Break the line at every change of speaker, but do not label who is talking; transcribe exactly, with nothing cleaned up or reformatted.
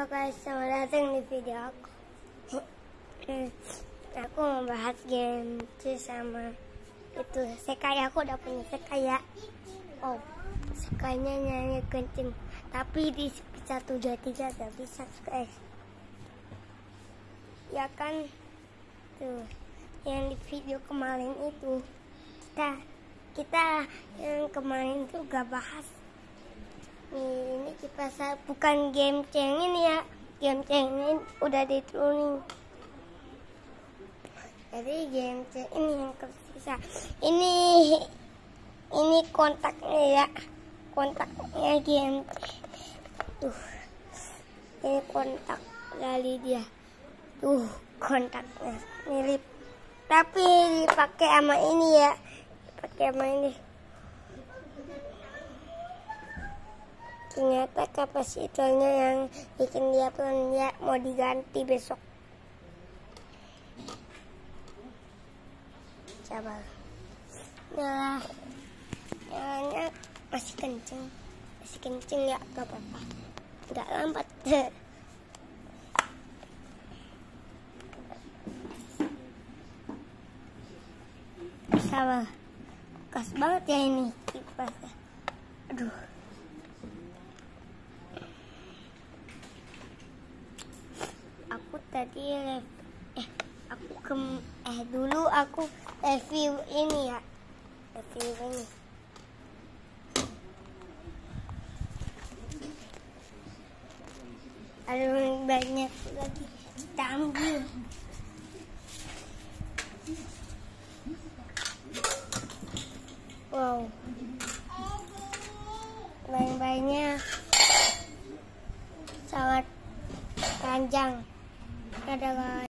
Halo guys, selamat datang di video aku. Aku mau bahas game C sama itu Sekai. Aku udah punya Sekai ya. Oh, Sekainya nyanyi kenceng, tapi di satu dua tiga gak bisa guys. Ya kan, tuh yang di video kemarin itu kita kita yang kemarin tuh gak bahas. Nih, ini kipas bukan game ceng ini ya, game ceng ini udah diturunin. Jadi game ceng ini yang tersisa. Ini ini kontaknya ya, kontaknya game. Tuh, ini kontak dari dia. Tuh kontaknya mirip, tapi dipakai sama ini ya, dipakai sama ini. Ternyata kapasitornya yang bikin dia pelan, ya mau diganti besok. Coba. Nah, nyalanya masih kenceng, masih kenceng ya, gak apa-apa, nggak lambat. Sama, bekas banget ya ini kipasnya. Aduh. Aku tadi eh aku ke eh dulu aku review ini ya, review ini. Ada banyak lagi, kita ambil. Wow, banyak-banyak, sangat panjang. Ada